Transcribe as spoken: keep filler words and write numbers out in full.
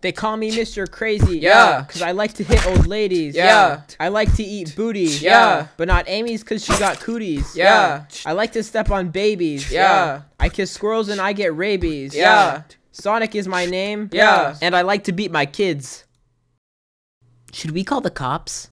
They call me Mister Crazy. Yeah. Cause I like to hit old ladies. Yeah. I like to eat booty. Yeah. But not Amy's cause she got cooties. Yeah. I like to step on babies. Yeah. I kiss squirrels and I get rabies. Yeah. Sonic is my name. Yeah. And I like to beat my kids. Should we call the cops?